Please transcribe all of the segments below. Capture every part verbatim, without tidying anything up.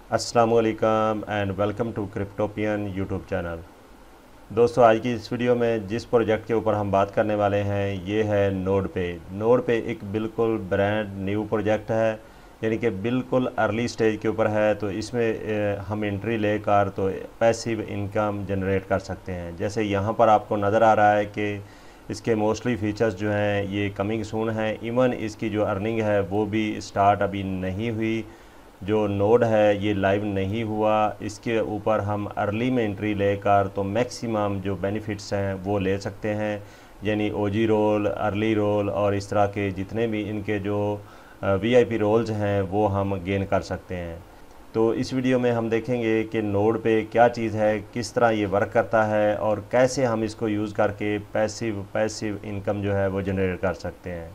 अस्सलामुअलैकुम and welcome to Cryptopian YouTube channel. दोस्तों, आज की इस वीडियो में जिस प्रोजेक्ट के ऊपर हम बात करने वाले हैं ये है नोड पे। नोड पे एक बिल्कुल ब्रांड न्यू प्रोजेक्ट है, यानी कि बिल्कुल अर्ली स्टेज के ऊपर है। तो इसमें ए, हम एंट्री लेकर तो पैसिव इनकम जनरेट कर सकते हैं। जैसे यहाँ पर आपको नज़र आ रहा है कि इसके मोस्टली फीचर्स जो हैं ये कमिंग सून हैं। इवन इसकी जो अर्निंग है वो भी स्टार्ट अभी नहीं हुई। जो नोड है ये लाइव नहीं हुआ। इसके ऊपर हम अर्ली में एंट्री लेकर तो मैक्सिमम जो बेनिफिट्स हैं वो ले सकते हैं, यानी ओजी रोल, अर्ली रोल और इस तरह के जितने भी इनके जो वीआईपी रोल्स हैं वो हम गेन कर सकते हैं। तो इस वीडियो में हम देखेंगे कि नोड पे क्या चीज़ है, किस तरह ये वर्क करता है और कैसे हम इसको यूज़ करके पैसिव पैसिव इनकम जो है वो जनरेट कर सकते हैं।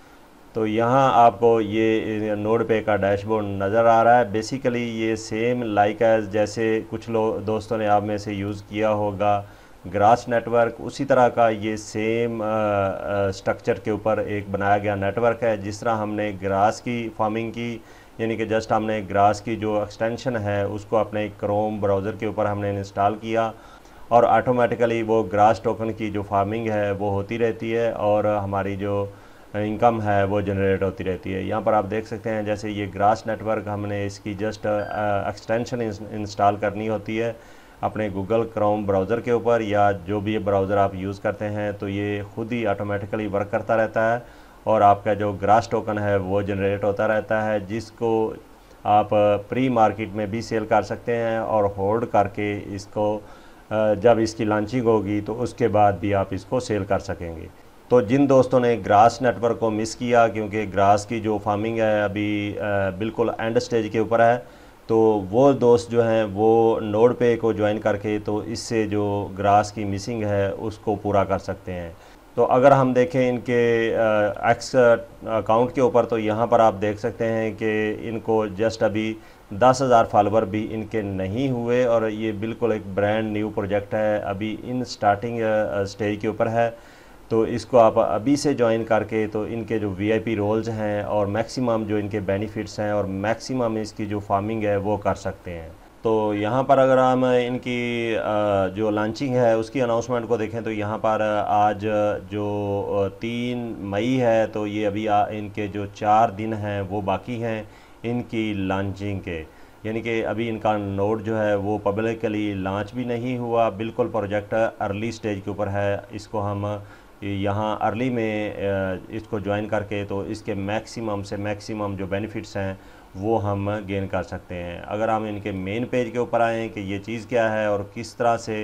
तो यहाँ आपको ये नोड पे का डैशबोर्ड नज़र आ रहा है। बेसिकली ये सेम लाइक एज जैसे कुछ लोग दोस्तों ने आप में से यूज़ किया होगा ग्रास नेटवर्क, उसी तरह का ये सेम स्ट्रक्चर के ऊपर एक बनाया गया नेटवर्क है। जिस तरह हमने ग्रास की फार्मिंग की, यानी कि जस्ट हमने ग्रास की जो एक्सटेंशन है उसको अपने क्रोम ब्राउज़र के ऊपर हमने इंस्टॉल किया और ऑटोमेटिकली वो ग्रास टोकन की जो फार्मिंग है वो होती रहती है और हमारी जो इनकम है वो जनरेट होती रहती है। यहाँ पर आप देख सकते हैं जैसे ये ग्रास नेटवर्क हमने इसकी जस्ट एक्सटेंशन इंस्टॉल करनी होती है अपने गूगल क्रोम ब्राउज़र के ऊपर या जो भी ब्राउज़र आप यूज़ करते हैं, तो ये खुद ही ऑटोमेटिकली वर्क करता रहता है और आपका जो ग्रास टोकन है वो जनरेट होता रहता है, जिसको आप प्री मार्केट में भी सेल कर सकते हैं और होल्ड करके इसको जब इसकी लॉन्चिंग होगी तो उसके बाद भी आप इसको सेल कर सकेंगे। तो जिन दोस्तों ने ग्रास नेटवर्क को मिस किया, क्योंकि ग्रास की जो फार्मिंग है अभी बिल्कुल एंड स्टेज के ऊपर है, तो वो दोस्त जो हैं वो नोड पे को ज्वाइन करके तो इससे जो ग्रास की मिसिंग है उसको पूरा कर सकते हैं। तो अगर हम देखें इनके एक्स अकाउंट के ऊपर, तो यहाँ पर आप देख सकते हैं कि इनको जस्ट अभी दस हज़ार फॉलोवर भी इनके नहीं हुए और ये बिल्कुल एक ब्रांड न्यू प्रोजेक्ट है, अभी इन स्टार्टिंग स्टेज के ऊपर है। तो इसको आप अभी से ज्वाइन करके तो इनके जो वीआईपी रोल्स हैं और मैक्सिमम जो इनके बेनिफिट्स हैं और मैक्सिमम इसकी जो फार्मिंग है वो कर सकते हैं। तो यहाँ पर अगर हम इनकी जो लॉन्चिंग है उसकी अनाउंसमेंट को देखें तो यहाँ पर आज जो तीन मई है, तो ये अभी इनके जो चार दिन हैं वो बाकी हैं इनकी लॉन्चिंग के, यानी कि अभी इनका नोड जो है वो पब्लिकली लॉन्च भी नहीं हुआ, बिल्कुल प्रोजेक्ट अर्ली स्टेज के ऊपर है। इसको हम यहाँ अर्ली में इसको ज्वाइन करके तो इसके मैक्सिमम से मैक्सिमम जो बेनिफिट्स हैं वो हम गेन कर सकते हैं। अगर हम इनके मेन पेज के ऊपर आएँ कि ये चीज़ क्या है और किस तरह से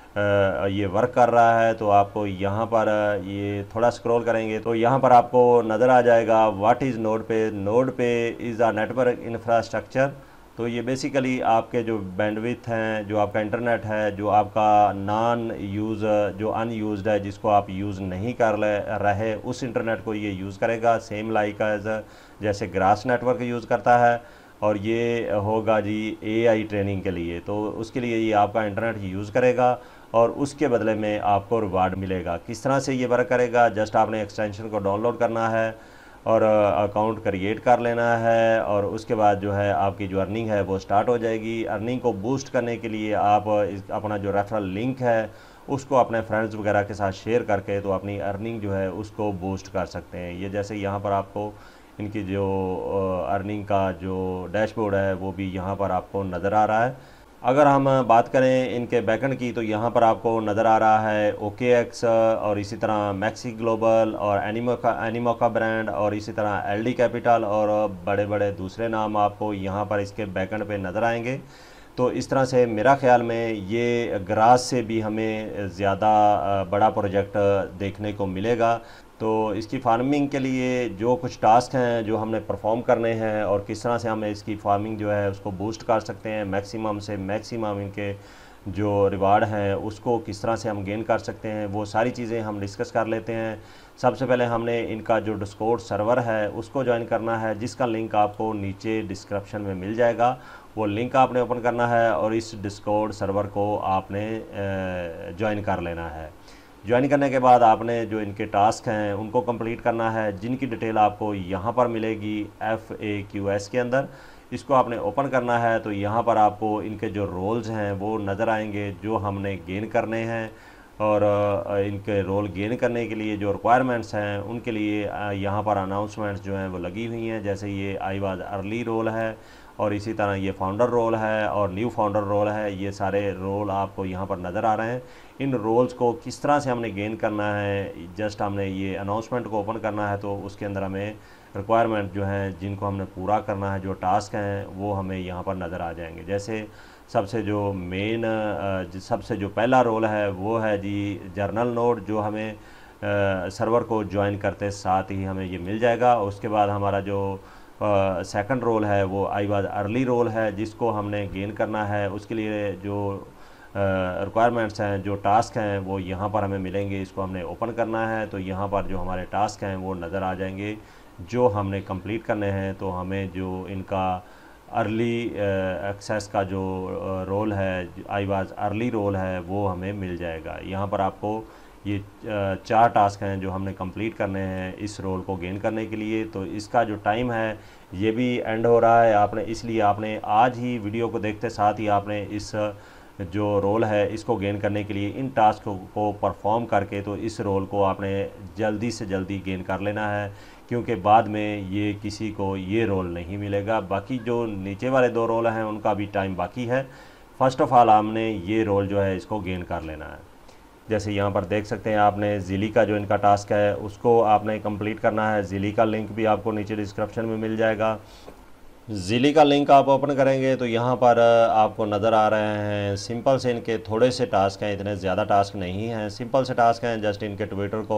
ये वर्क कर रहा है, तो आपको यहाँ पर ये थोड़ा स्क्रॉल करेंगे तो यहाँ पर आपको नज़र आ जाएगा what is node pay. Node pay is a network infrastructure. तो ये बेसिकली आपके जो बैंडविड्थ हैं, जो आपका इंटरनेट है, जो आपका नॉन यूज़ जो अनयूज्ड है, जिसको आप यूज़ नहीं कर रहे, उस इंटरनेट को ये यूज़ करेगा सेम लाइक एज जैसे ग्रास नेटवर्क यूज़ करता है। और ये होगा जी एआई ट्रेनिंग के लिए, तो उसके लिए ये आपका इंटरनेट यूज़ करेगा और उसके बदले में आपको रिवार्ड मिलेगा। किस तरह से ये वर्क करेगा, जस्ट आपने एक्सटेंशन को डाउनलोड करना है और अकाउंट क्रिएट कर लेना है और उसके बाद जो है आपकी जो अर्निंग है वो स्टार्ट हो जाएगी। अर्निंग को बूस्ट करने के लिए आप इस अपना जो रेफरल लिंक है उसको अपने फ्रेंड्स वगैरह के साथ शेयर करके तो अपनी अर्निंग जो है उसको बूस्ट कर सकते हैं। ये जैसे यहाँ पर आपको इनकी जो अर्निंग का जो डैशबोर्ड है वो भी यहाँ पर आपको नज़र आ रहा है। अगर हम बात करें इनके बैकएंड की, तो यहाँ पर आपको नज़र आ रहा है ओके एक्स और इसी तरह मैक्सी ग्लोबल और एनिमोका एनिमोका ब्रांड और इसी तरह एलडी कैपिटल और बड़े बड़े दूसरे नाम आपको यहाँ पर इसके बैकएंड पे नज़र आएंगे। तो इस तरह से मेरा ख्याल में ये ग्रास से भी हमें ज़्यादा बड़ा प्रोजेक्ट देखने को मिलेगा। तो इसकी फार्मिंग के लिए जो कुछ टास्क हैं जो हमने परफॉर्म करने हैं और किस तरह से हमें इसकी फार्मिंग जो है उसको बूस्ट कर सकते हैं, मैक्सिमम से मैक्सिमम इनके जो रिवार्ड हैं उसको किस तरह से हम गेन कर सकते हैं, वो सारी चीज़ें हम डिस्कस कर लेते हैं। सबसे पहले हमने इनका जो डिस्कॉर्ड सर्वर है उसको ज्वाइन करना है, जिसका लिंक आपको नीचे डिस्क्रिप्शन में मिल जाएगा। वो लिंक आपने ओपन करना है और इस डिस्कॉर्ड सर्वर को आपने ज्वाइन कर लेना है। ज्वाइन करने के बाद आपने जो इनके टास्क हैं उनको कंप्लीट करना है, जिनकी डिटेल आपको यहाँ पर मिलेगी एफ ए क्यू एस के अंदर। इसको आपने ओपन करना है तो यहाँ पर आपको इनके जो रोल्स हैं वो नज़र आएंगे जो हमने गेन करने हैं, और इनके रोल गेन करने के लिए जो रिक्वायरमेंट्स हैं उनके लिए यहाँ पर अनाउंसमेंट्स जो हैं वो लगी हुई हैं। जैसे ये आई वाज अर्ली रोल है, और इसी तरह ये फाउंडर रोल है और न्यू फाउंडर रोल है। ये सारे रोल आपको यहाँ पर नज़र आ रहे हैं। इन रोल्स को किस तरह से हमने गेन करना है, जस्ट हमने ये अनाउंसमेंट को ओपन करना है तो उसके अंदर हमें रिक्वायरमेंट जो हैं जिनको हमने पूरा करना है, जो टास्क हैं वो हमें यहाँ पर नज़र आ जाएंगे। जैसे सबसे जो मेन सबसे जो पहला रोल है वो है जी जर्नल नोड, जो हमें सर्वर को ज्वाइन करते साथ ही हमें ये मिल जाएगा। उसके बाद हमारा जो सेकंड रोल है वो आई वाज अर्ली रोल है, जिसको हमने गेन करना है। उसके लिए जो रिक्वायरमेंट्स हैं, जो टास्क हैं वो यहाँ पर हमें मिलेंगे। इसको हमने ओपन करना है तो यहाँ पर जो हमारे टास्क हैं वो नज़र आ जाएंगे जो हमने कंप्लीट करने हैं। तो हमें जो इनका अर्ली एक्सेस का जो रोल है, आई वाज अर्ली रोल है, वो हमें मिल जाएगा। यहाँ पर आपको ये चार टास्क हैं जो हमने कंप्लीट करने हैं इस रोल को गेन करने के लिए। तो इसका जो टाइम है ये भी एंड हो रहा है आपने, इसलिए आपने आज ही वीडियो को देखते साथ ही आपने इस जो रोल है इसको गेन करने के लिए इन टास्क को परफॉर्म करके तो इस रोल को आपने जल्दी से जल्दी गेन कर लेना है, क्योंकि बाद में ये किसी को ये रोल नहीं मिलेगा। बाकी जो नीचे वाले दो रोल हैं उनका भी टाइम बाकी है। फ़र्स्ट ऑफ़ ऑल हमने ये रोल जो है इसको गेन कर लेना है। जैसे यहाँ पर देख सकते हैं आपने ज़िली का जो इनका टास्क है उसको आपने कंप्लीट करना है। ज़िली का लिंक भी आपको नीचे डिस्क्रिप्शन में मिल जाएगा। ज़िली का लिंक आप ओपन करेंगे तो यहाँ पर आपको नज़र आ रहे हैं सिंपल से इनके थोड़े से टास्क हैं, इतने ज़्यादा टास्क नहीं हैं, सिंपल से टास्क हैं। जस्ट इनके ट्विटर को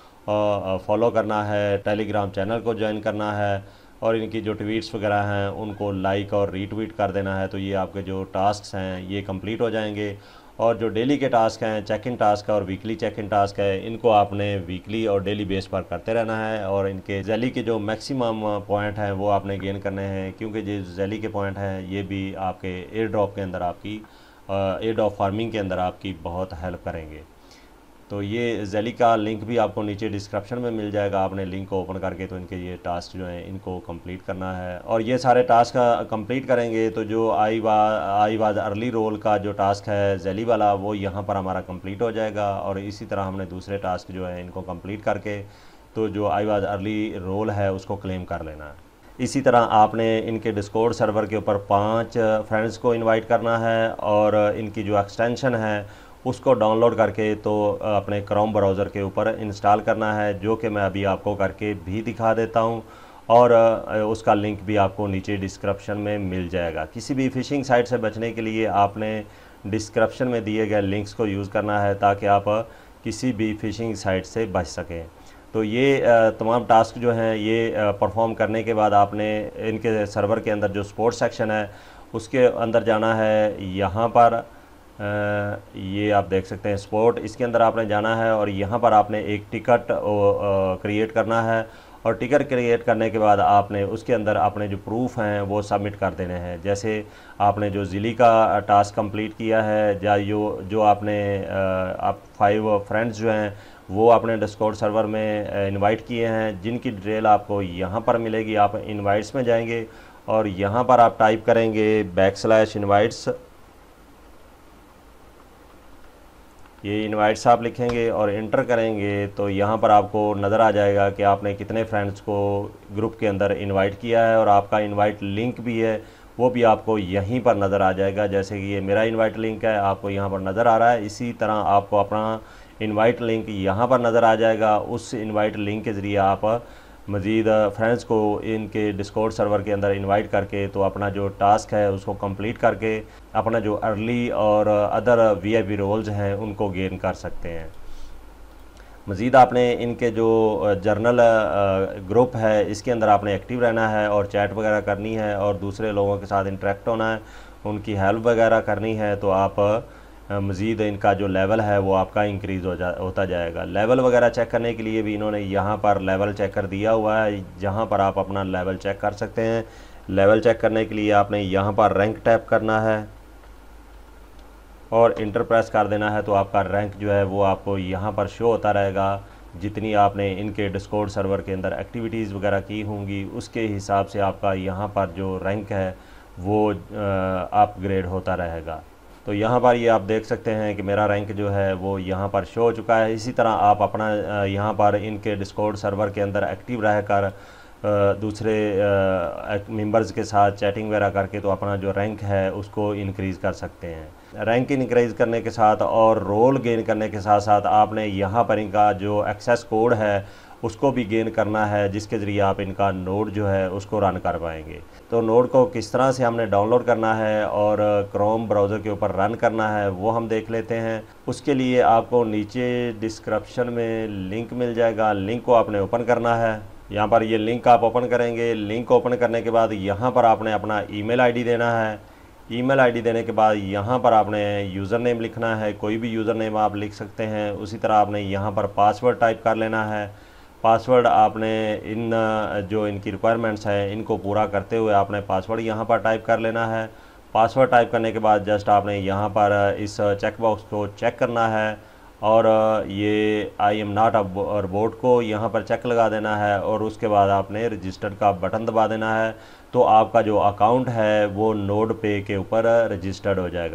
फॉलो करना है, टेलीग्राम चैनल को ज्वाइन करना है, और इनकी जो ट्वीट्स वगैरह हैं उनको लाइक और रीट्वीट कर देना है। तो ये आपके जो टास्क हैं ये कंप्लीट हो जाएंगे। और जो डेली के टास्क हैं, चेक इन टास्क और वीकली चेक इन टास्क है, इनको आपने वीकली और डेली बेस पर करते रहना है। और इनके जैली के जो मैक्सिमम पॉइंट हैं वो आपने गेन करने हैं, क्योंकि जो जैली के पॉइंट हैं ये भी आपके एयर ड्रॉप के अंदर आपकी एयर ड्रॉप फार्मिंग के अंदर आपकी बहुत हेल्प करेंगे। तो ये जैली का लिंक भी आपको नीचे डिस्क्रिप्शन में मिल जाएगा। आपने लिंक को ओपन करके तो इनके ये टास्क जो हैं इनको कंप्लीट करना है, और ये सारे टास्क कंप्लीट करेंगे तो जो आई वा आई वाज अर्ली रोल का जो टास्क है जैली वाला वो यहाँ पर हमारा कंप्लीट हो जाएगा। और इसी तरह हमने दूसरे टास्क जो है इनको कंप्लीट करके तो जो आई वाज अर्ली रोल है उसको क्लेम कर लेना है। इसी तरह आपने इनके डिस्कॉर्ड सर्वर के ऊपर पाँच फ्रेंड्स को इन्वाइट करना है, और इनकी जो एक्सटेंशन है उसको डाउनलोड करके तो अपने क्रोम ब्राउज़र के ऊपर इंस्टॉल करना है, जो कि मैं अभी आपको करके भी दिखा देता हूं, और उसका लिंक भी आपको नीचे डिस्क्रिप्शन में मिल जाएगा। किसी भी फ़िशिंग साइट से बचने के लिए आपने डिस्क्रिप्शन में दिए गए लिंक्स को यूज़ करना है ताकि आप किसी भी फ़िशिंग साइट से बच सकें। तो ये तमाम टास्क जो हैं ये परफॉर्म करने के बाद आपने इनके सर्वर के अंदर जो स्पोर्ट्स सेक्शन है उसके अंदर जाना है। यहाँ पर Uh, ये आप देख सकते हैं स्पोर्ट, इसके अंदर आपने जाना है और यहाँ पर आपने एक टिकट क्रिएट करना है, और टिकट क्रिएट करने के बाद आपने उसके अंदर अपने जो प्रूफ हैं वो सबमिट कर देने हैं। जैसे आपने जो ज़िली का टास्क कंप्लीट किया है, या जो जो आपने आप फाइव फ्रेंड्स जो हैं वो आपने डिस्कॉर्ड सर्वर में इनवाइट किए हैं, जिनकी डिटेल आपको यहाँ पर मिलेगी। आप इनवाइट्स में जाएंगे और यहाँ पर आप टाइप करेंगे बैक स्लैश इन्वाइट्स, ये इनवाइट्स आप लिखेंगे और इंटर करेंगे तो यहाँ पर आपको नज़र आ जाएगा कि आपने कितने फ्रेंड्स को ग्रुप के अंदर इनवाइट किया है, और आपका इनवाइट लिंक भी है वो भी आपको यहीं पर नज़र आ जाएगा। जैसे कि ये मेरा इनवाइट लिंक है आपको यहाँ पर नज़र आ रहा है, इसी तरह आपको अपना इनवाइट लिंक यहाँ पर नज़र आ जाएगा। उस इनवाइट लिंक के ज़रिए आप मज़ीद फ्रेंड्स को इनके डिस्कॉर्ड सर्वर के अंदर इनवाइट करके तो अपना जो टास्क है उसको कंप्लीट करके अपना जो अर्ली और अदर वीआईपी रोल्स हैं उनको गेन कर सकते हैं। मज़ीद आपने इनके जो जर्नल ग्रुप है इसके अंदर आपने एक्टिव रहना है और चैट वगैरह करनी है और दूसरे लोगों के साथ इंटरेक्ट होना है, उनकी हेल्प वगैरह करनी है। तो आप मज़ीद इनका जो लेवल है वो आपका इंक्रीज़ हो जा होता जाएगा। लेवल वगैरह चेक करने के लिए भी इन्होंने यहाँ पर लेवल चेकर दिया हुआ है, जहाँ पर आप अपना लेवल चेक कर सकते हैं। लेवल चेक करने के लिए आपने यहाँ पर रैंक टैप करना है और इंटर प्रेस कर देना है, तो आपका रैंक जो है वो आपको यहाँ पर शो होता रहेगा। जितनी आपने इनके डिस्कॉर्ड सर्वर के अंदर एक्टिविटीज़ वगैरह की होंगी उसके हिसाब से आपका यहाँ पर जो रैंक है वो अपग्रेड होता रहेगा। तो यहाँ पर ये आप देख सकते हैं कि मेरा रैंक जो है वो यहाँ पर शो हो चुका है। इसी तरह आप अपना यहाँ पर इनके डिस्कॉर्ड सर्वर के अंदर एक्टिव रहकर दूसरे मेंबर्स के साथ चैटिंग वगैरह करके तो अपना जो रैंक है उसको इंक्रीज़ कर सकते हैं। रैंक इंक्रीज़ करने के साथ और रोल गेन करने के साथ साथ आपने यहाँ पर इनका जो एक्सेस कोड है उसको भी गेन करना है, जिसके ज़रिए आप इनका नोड जो है उसको रन कर पाएंगे। तो नोड को किस तरह से हमने डाउनलोड करना है और क्रोम ब्राउज़र के ऊपर रन करना है वो हम देख लेते हैं। उसके लिए आपको नीचे डिस्क्रिप्शन में लिंक मिल जाएगा, लिंक को आपने ओपन करना है। यहाँ पर ये लिंक आप ओपन करेंगे। लिंक ओपन करने के बाद यहाँ पर आपने अपना ईमेल आईडी देना है। ईमेल आईडी देने के बाद यहाँ पर आपने यूज़र नेम लिखना है, कोई भी यूज़र नेम आप लिख सकते हैं। उसी तरह आपने यहाँ पर पासवर्ड टाइप कर लेना है। पासवर्ड आपने इन जो इनकी रिक्वायरमेंट्स हैं इनको पूरा करते हुए आपने पासवर्ड यहाँ पर टाइप कर लेना है। पासवर्ड टाइप करने के बाद जस्ट आपने यहाँ पर इस चेक बॉक्स को चेक करना है और ये I am not a robot को यहाँ पर चेक लगा देना है और उसके बाद आपने रजिस्टर का बटन दबा देना है। तो आपका जो अकाउंट है वो नोड पे के ऊपर रजिस्टर्ड हो जाएगा।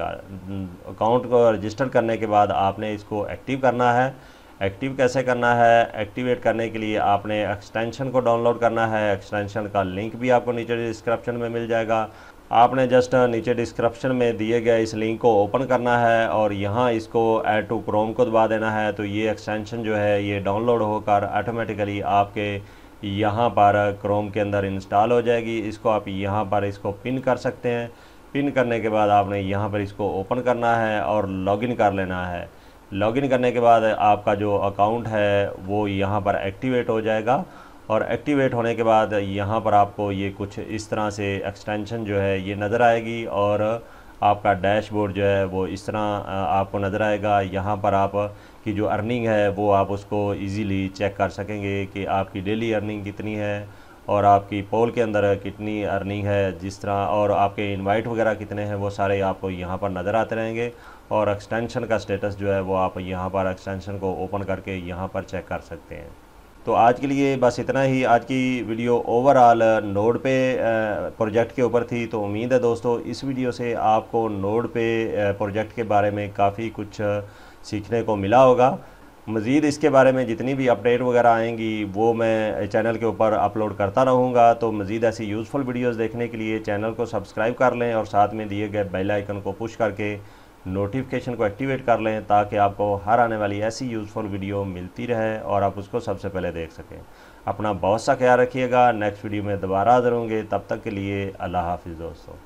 अकाउंट को रजिस्टर करने के बाद आपने इसको एक्टिव करना है। एक्टिव कैसे करना है? एक्टिवेट करने के लिए आपने एक्सटेंशन को डाउनलोड करना है। एक्सटेंशन का लिंक भी आपको नीचे डिस्क्रिप्शन में मिल जाएगा। आपने जस्ट नीचे डिस्क्रिप्शन में दिए गए इस लिंक को ओपन करना है और यहाँ इसको ऐड टू क्रोम को दबा देना है। तो ये एक्सटेंशन जो है ये डाउनलोड होकर ऑटोमेटिकली आपके यहाँ पर क्रोम के अंदर इंस्टॉल हो जाएगी। इसको आप यहाँ पर इसको पिन कर सकते हैं। पिन करने के बाद आपने यहाँ पर इसको ओपन करना है और लॉगिन कर लेना है। लॉगिन करने के बाद आपका जो अकाउंट है वो यहाँ पर एक्टिवेट हो जाएगा और एक्टिवेट होने के बाद यहाँ पर आपको ये कुछ इस तरह से एक्सटेंशन जो है ये नज़र आएगी और आपका डैशबोर्ड जो है वो इस तरह आपको नज़र आएगा। यहाँ पर आप की जो अर्निंग है वो आप उसको इजीली चेक कर सकेंगे कि आपकी डेली अर्निंग कितनी है और आपकी पोल के अंदर कितनी अर्निंग है, जिस तरह और आपके इनवाइट वगैरह कितने हैं वो सारे आपको यहाँ पर नज़र आते रहेंगे। और एक्सटेंशन का स्टेटस जो है वो आप यहाँ पर एक्सटेंशन को ओपन करके यहाँ पर चेक कर सकते हैं। तो आज के लिए बस इतना ही। आज की video overall node pay project के ऊपर थी। तो उम्मीद है दोस्तों इस वीडियो से आपको नोड पे प्रोजेक्ट के बारे में काफ़ी कुछ सीखने को मिला होगा। मज़ीद इसके बारे में जितनी भी अपडेट वगैरह आएंगी वो मैं चैनल के ऊपर अपलोड करता रहूँगा। तो मज़ीद ऐसी यूज़फुल वीडियोस देखने के लिए चैनल को सब्सक्राइब कर लें और साथ में दिए गए बेल आइकन को पुश करके नोटिफिकेशन को एक्टिवेट कर लें ताकि आपको हर आने वाली ऐसी यूज़फुल वीडियो मिलती रहे और आप उसको सबसे पहले देख सकें। अपना बहुत सा ख्याल रखिएगा। नेक्स्ट वीडियो में दोबारा हाज़िर होंगे। तब तक के लिए अल्लाह हाफ़िज़ दोस्तों।